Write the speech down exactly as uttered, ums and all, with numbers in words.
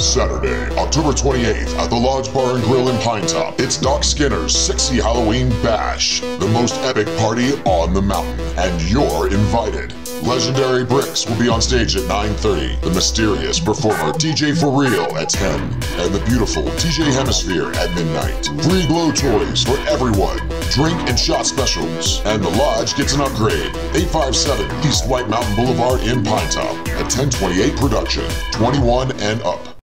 Saturday, October twenty-eighth at the Lodge Bar and Grill in Pinetop. It's Doc Skinner's Sexy Halloween Bash, the most epic party on the mountain, and you're invited. Legendary BRIXX will be on stage at nine thirty, the mysterious performer D J For Real at ten, and the Beautiful D J Hemmesphere at midnight. Free glow toys for everyone, drink and shot specials, and the Lodge gets an upgrade. eight five seven East White Mountain Boulevard in Pinetop at ten twenty-eight Production, twenty-one and up.